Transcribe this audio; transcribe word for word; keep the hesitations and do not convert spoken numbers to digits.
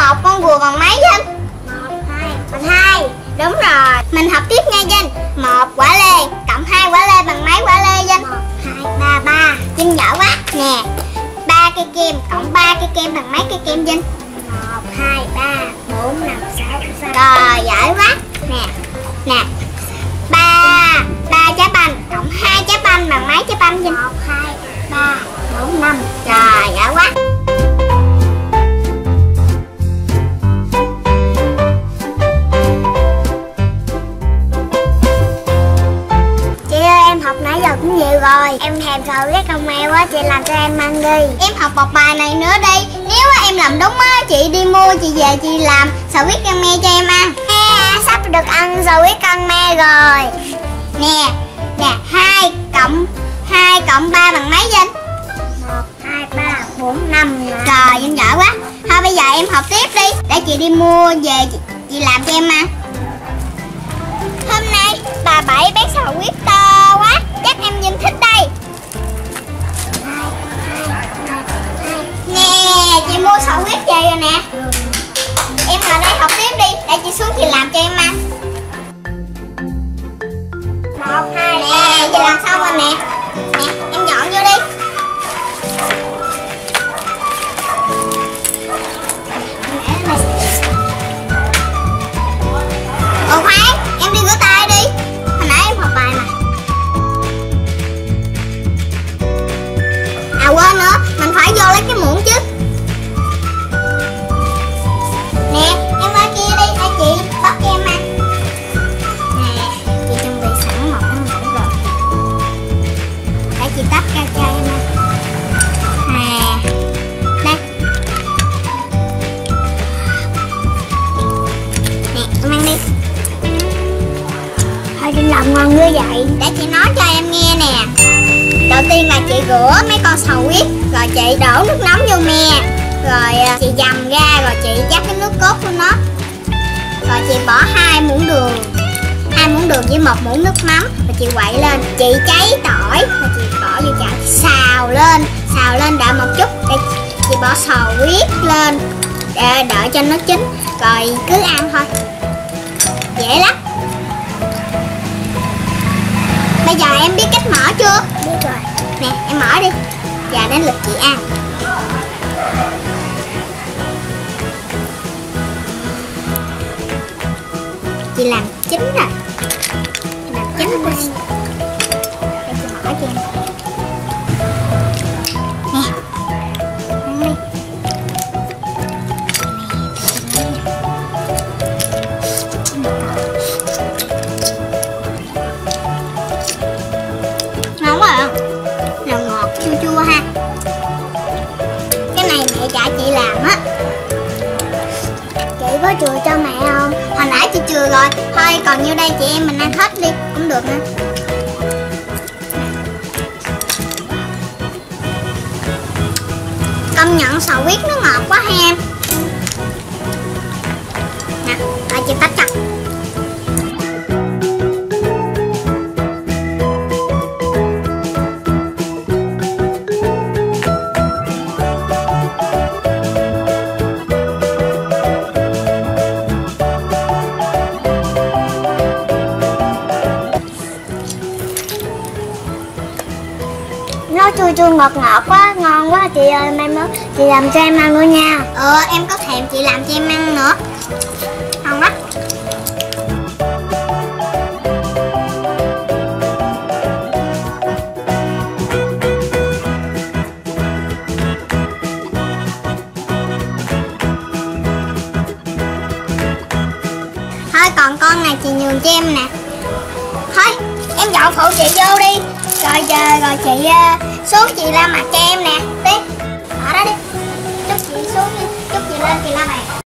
một con rùa bằng mấy Vinh? Một, hai. Bằng hai. Đúng rồi. Mình học tiếp nha Vinh. Một quả lê cộng hai quả lê bằng mấy quả lê Vinh? Một, hai, ba, ba. Vinh giỏi quá. Nè, ba cây kem cộng ba cây kem bằng mấy cây kem Vinh? Một, hai, ba, bốn, năm, sáu, sáu. Rồi, giỏi quá. Nè, nè. Ba, ba trái banh cộng hai trái banh bằng mấy trái banh Vinh? Một, hai, ba, bốn, năm. Rồi, giỏi quá. Học nãy giờ cũng nhiều rồi. Em thèm sầu riết con mèo quá, chị làm cho em ăn đi. Em học một bài này nữa đi. Nếu em làm đúng á, chị đi mua, chị về chị làm sầu riết con me cho em ăn. À, sắp được ăn sầu riết con me rồi. Nè, nè, hai cộng hai cộng ba bằng mấy Vinh? Một, hai, ba, bốn, năm. Rồi, em giỏi quá. Thôi bây giờ em học tiếp đi. Để chị đi mua về chị, chị làm cho em ăn. Hôm nay bà Bảy bán sầu riết to quá, chắc em Vinh thích đây. Nè, chị mua sầu riết về rồi nè. Em vào đây học tiếp đi, để chị xuống chị làm cho em ăn. Một, hai, nè, chị làm xong rồi nè. Nè, em dọn vô đi. Ồ khoan, em đi rửa tay đi. Hồi nãy em học bài mà. À quên nữa, mình phải vô lấy cái muỗng chứ. Nè, em qua kia đi, để chị bắt cho em ăn. Nè, chị chuẩn bị sẵn một cái muỗng rồi. Để chị tách ra cho em ăn. Nè, đây. Nè, em ăn đi. Thôi Vinh làm ngon như vậy. Để chị nói cho em nghe nè. Đầu tiên là chị rửa mấy con sầu riết, rồi chị đổ nước nóng vô me, rồi chị dầm ra, rồi chị dắt cái nước cốt của nó, rồi chị bỏ hai muỗng đường, hai muỗng đường với một muỗng nước mắm, rồi chị quậy lên, chị cháy tỏi, rồi chị bỏ vô chảo, chị xào lên, xào lên đợi một chút, để chị bỏ sầu riết lên, để đợi cho nó chín, rồi cứ ăn thôi, dễ lắm. Bây giờ em biết cách mở chưa? Biết rồi. Nè, em mở đi. Giờ đến lượt chị ăn. Chị làm chín rồi. Chị làm chín rồi. Để chị mở cho em. Nè. Ăn đi. Ngon quá à. Nào ngọt chua chua ha. Cái này mẹ trả chị làm á. Chị có chừa cho mẹ không? Hồi nãy chị chừa rồi. Thôi còn nhiêu đây chị em mình ăn hết đi. Cũng được nữa. Công nhận sầu riết nó ngọt quá ha em. Nè, để chị tách cho. Nó chua chua ngọt ngọt quá, ngon quá chị ơi, mai mốt chị làm cho em ăn nữa nha. Ờ, em có thèm chị làm cho em ăn nữa. Ngon quá. Thôi còn con này chị nhường cho em nè. Thôi, em dọn phụ chị vô đi. Rồi giờ rồi chị uh, xuống chị la mặt cho em nè. Tiếp. Ở đó đi. Chút chị xuống đi. Chút chị lên chị la mặt.